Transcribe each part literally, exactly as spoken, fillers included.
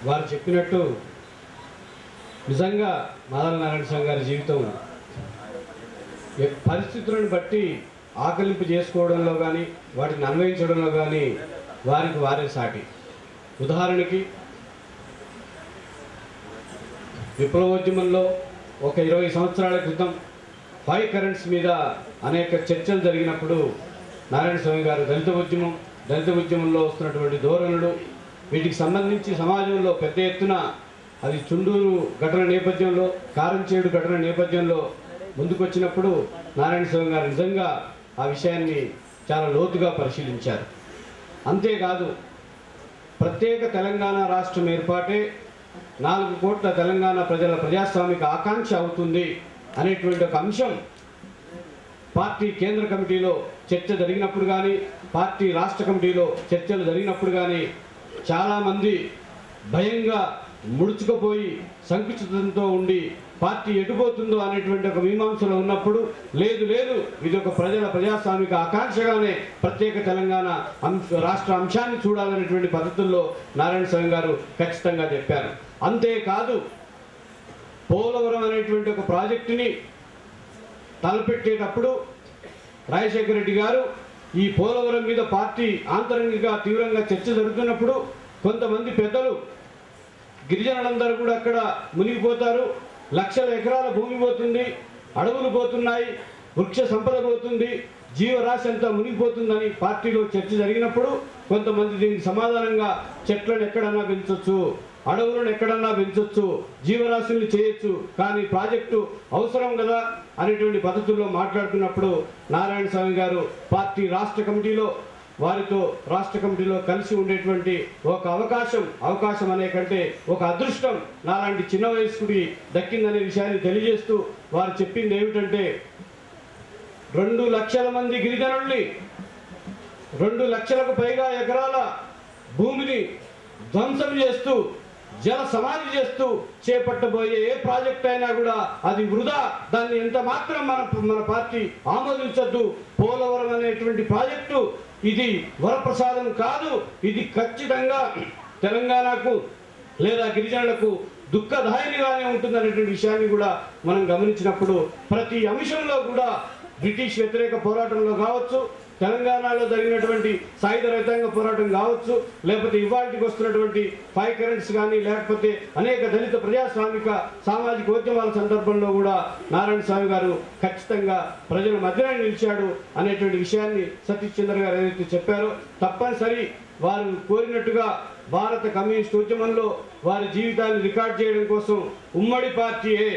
వారు చెప్పినట్టు నిజంగా మాదల నారాయణ స్వామి గారి జీవితం పరిస్థితులను బట్టి ఆకలింపు చేసుకోవడంలో కానీ వాటిని అన్వయించడంలో కానీ వారికి వారే సాటి. ఉదాహరణకి విప్లవోద్యమంలో ఒక ఇరవై సంవత్సరాల క్రితం ఫైవ్ కరెంట్స్ మీద అనేక చర్చలు జరిగినప్పుడు నారాయణ స్వామి గారు దళిత ఉద్యమం దళిత ఉద్యమంలో వస్తున్నటువంటి ధోరణులు వీటికి సంబంధించి సమాజంలో పెద్ద ఎత్తున అది చుండూరు ఘటన నేపథ్యంలో కారంచేడు ఘటన నేపథ్యంలో ముందుకొచ్చినప్పుడు నారాయణ స్వామి గారు నిజంగా ఆ విషయాన్ని చాలా లోతుగా పరిశీలించారు. అంతేకాదు ప్రత్యేక తెలంగాణ రాష్ట్రం ఏర్పాటే నాలుగు కోట్ల తెలంగాణ ప్రజల ప్రజాస్వామిక ఆకాంక్ష అవుతుంది అనేటువంటి ఒక అంశం పార్టీ కేంద్ర కమిటీలో చర్చ జరిగినప్పుడు కానీ పార్టీ రాష్ట్ర కమిటీలో చర్చలు జరిగినప్పుడు కానీ చాలామంది భయంగా ముడుచుకుపోయి సంకుచితంతో ఉండి పార్టీ ఎటుపోతుందో అనేటువంటి ఒక మీమాంసలో ఉన్నప్పుడు లేదు లేదు ఇది ఒక ప్రజల ప్రజాస్వామిక ఆకాంక్షగానే ప్రత్యేక తెలంగాణ అంశ రాష్ట్ర అంశాన్ని చూడాలనేటువంటి పద్ధతుల్లో నారాయణ స్వామి గారు ఖచ్చితంగా చెప్పారు. అంతేకాదు పోలవరం అనేటువంటి ఒక ప్రాజెక్టుని తలపెట్టేటప్పుడు రాజశేఖర రెడ్డి గారు ఈ పోలవరం మీద పార్టీ ఆంతరంగిక తీవ్రంగా చర్చ జరుగుతున్నప్పుడు కొంతమంది పెద్దలు గిరిజనులందరూ కూడా అక్కడ మునిగిపోతారు, లక్షల ఎకరాల భూమి పోతుంది, అడవులు పోతున్నాయి, వృక్ష సంపద పోతుంది, జీవరాశి అంతా మునిగిపోతుందని పార్టీలో చర్చ జరిగినప్పుడు కొంతమంది దీనికి సమాధానంగా చెట్లను ఎక్కడన్నా పెంచవచ్చు, అడవులను ఎక్కడన్నా పెంచవచ్చు, జీవరాశుల్ని చేయొచ్చు, కానీ ప్రాజెక్టు అవసరం కదా అనేటువంటి పద్ధతుల్లో మాట్లాడుతున్నప్పుడు నారాయణ స్వామి గారు పార్టీ రాష్ట్ర కమిటీలో వారితో రాష్ట్ర కమిటీలో కలిసి ఉండేటువంటి ఒక అవకాశం అవకాశం అనే కంటే ఒక అదృష్టం నాలాంటి చిన్న వయస్కుడి దక్కిందనే విషయాన్ని తెలియజేస్తూ వారు చెప్పింది ఏమిటంటే రెండు లక్షల మంది గిరిజనుల్ని రెండు లక్షలకు పైగా ఎకరాల భూమిని ధ్వంసం చేస్తూ జల సమాధి చేస్తూ చేపట్టబోయే ఏ ప్రాజెక్ట్ అయినా కూడా అది వృధా, దాన్ని ఎంత మాత్రం మన మన పార్టీ ఆమోదించద్దు. పోలవరం అనేటువంటి ప్రాజెక్టు ఇది వరప్రసాదం కాదు, ఇది ఖచ్చితంగా తెలంగాణకు లేదా గిరిజనులకు దుఃఖదాయినిగానే ఉంటుందనేటువంటి విషయాన్ని కూడా మనం గమనించినప్పుడు ప్రతి అంశంలో కూడా బ్రిటిష్ వ్యతిరేక పోరాటంలో కావచ్చు, తెలంగాణలో జరిగినటువంటి సాయుధ రైతాంగ పోరాటం కావచ్చు, లేకపోతే ఇవాళకి వస్తున్నటువంటి ఫైవ్ కరెంట్స్ కానీ లేకపోతే అనేక దళిత ప్రజాస్వామిక సామాజిక ఉద్యమాల సందర్భంలో కూడా నారాయణ స్వామి గారు ఖచ్చితంగా ప్రజల మధ్యన నిలిచాడు అనేటువంటి విషయాన్ని సతీష్ చంద్ర గారు ఏదైతే చెప్పారో తప్పనిసరి వారు కోరినట్టుగా భారత కమ్యూనిస్ట్ ఉద్యమంలో వారి జీవితాన్ని రికార్డ్ చేయడం కోసం ఉమ్మడి పార్టీయే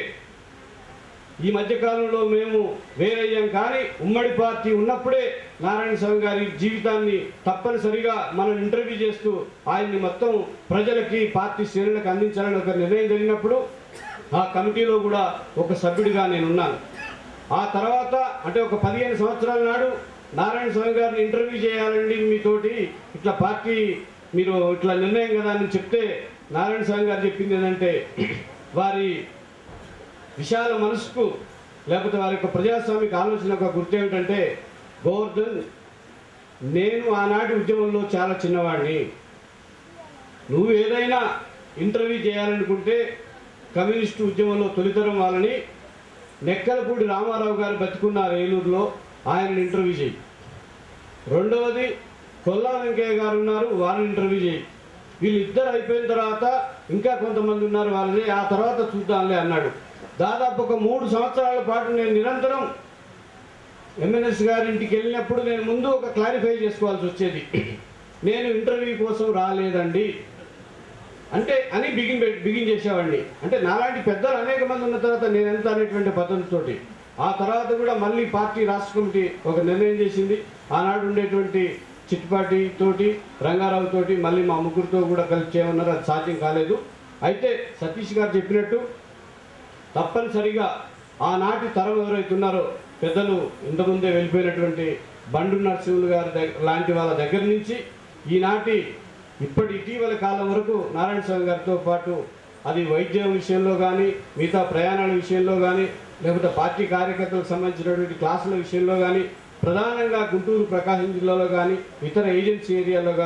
ఈ మధ్యకాలంలో మేము వేరయ్యాం, కానీ ఉమ్మడి పార్టీ ఉన్నప్పుడే నారాయణ స్వామి గారి జీవితాన్ని తప్పనిసరిగా మనం ఇంటర్వ్యూ చేస్తూ ఆయన్ని మొత్తం ప్రజలకి పార్టీ శ్రేణులకు అందించాలని ఒక నిర్ణయం జరిగినప్పుడు ఆ కమిటీలో కూడా ఒక సభ్యుడిగా నేనున్నాను. ఆ తర్వాత అంటే ఒక పదిహేను సంవత్సరాల నాడు నారాయణ స్వామి గారిని ఇంటర్వ్యూ చేయాలండి మీతోటి, ఇట్లా పార్టీ మీరు ఇట్లా నిర్ణయం కదా అని చెప్తే నారాయణ స్వామి గారు చెప్పింది ఏంటంటే వారి విశాల మనసుకు లేకపోతే వారి యొక్క ప్రజాస్వామిక ఆలోచన ఒక గుర్తు ఏమిటంటే గోవర్ధన్, నేను ఆనాటి ఉద్యమంలో చాలా చిన్నవాడిని, నువ్వు ఏదైనా ఇంటర్వ్యూ చేయాలనుకుంటే కమ్యూనిస్టు ఉద్యమంలో తొలితరం వాళ్ళని నెక్కలపూడి రామారావు గారు బతికున్నారు ఏలూరులో, ఆయనను ఇంటర్వ్యూ చేయి. రెండవది కొల్లా వెంకయ్య గారు ఉన్నారు, వారిని ఇంటర్వ్యూ చేయి. వీళ్ళిద్దరు అయిపోయిన తర్వాత ఇంకా కొంతమంది ఉన్నారు వాళ్ళని, ఆ తర్వాత చూద్దాంలే అన్నాడు. దాదాపు ఒక మూడు సంవత్సరాల పాటు నేను నిరంతరం ఎంఎన్ఎస్ గారి ఇంటికి వెళ్ళినప్పుడు నేను ముందు ఒక క్లారిఫై చేసుకోవాల్సి వచ్చేది, నేను ఇంటర్వ్యూ కోసం రాలేదండి అంటే అని బిగిన్ బిగిన్ చేసేవాడిని. అంటే నాలాంటి పెద్దలు అనేక మంది ఉన్న తర్వాత నేను ఎంత అనేటువంటి పద్ధతితోటి ఆ తర్వాత కూడా మళ్ళీ పార్టీ రాష్ట్ర కమిటీ ఒక నిర్ణయం చేసింది. ఆనాడు ఉండేటువంటి చిట్టిపాటి తోటి రంగారావు తోటి మళ్ళీ మా ముగ్గురితో కూడా కలిసి చేయమన్నారు, అది సాధ్యం కాలేదు. అయితే సతీష్ గారు చెప్పినట్టు తప్పనిసరిగా ఆనాటి తరం ఎవరైతే ఉన్నారో పెద్దలు ఇంతకుముందే వెళ్ళిపోయినటువంటి బండు నరసింహులు గారి దగ్గర లాంటి వాళ్ళ దగ్గర నుంచి ఈనాటి ఇప్పటి ఇటీవల కాలం వరకు నారాయణ స్వామి గారితో పాటు అది వైద్యం విషయంలో కానీ మిగతా ప్రయాణాల విషయంలో కానీ లేకపోతే పార్టీ కార్యకర్తలకు సంబంధించినటువంటి క్లాసుల విషయంలో కానీ ప్రధానంగా గుంటూరు ప్రకాశం జిల్లాలో కానీ ఇతర ఏజెన్సీ ఏరియాలో కానీ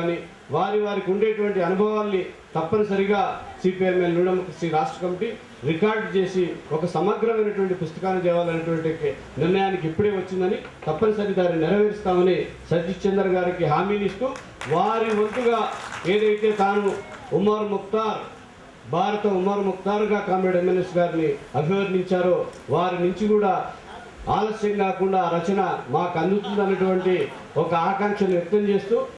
వారి వారికి ఉండేటువంటి అనుభవాల్ని తప్పనిసరిగా సిపిఎంఎల్ శ్రీ రాష్ట్ర కమిటీ రికార్డు చేసి ఒక సమగ్రమైనటువంటి పుస్తకాన్ని తేవాలనేటువంటి నిర్ణయానికి ఇప్పుడే వచ్చిందని, తప్పనిసరి దాన్ని నెరవేరుస్తామని సతీష్ చంద్ర గారికి హామీనిస్తూ, వారి వంతుగా ఏదైతే తాను ఉమర్ ముఖ్తార్ భారత ఉమర్ ముఖ్తార్గా కామ్రేడ్ ఎంఎన్ఎస్ గారిని అభివర్ణించారో వారి నుంచి కూడా ఆలస్యం కాకుండా రచన మాకు అందుతుందన్నటువంటి ఒక ఆకాంక్షను వ్యక్తం చేస్తూ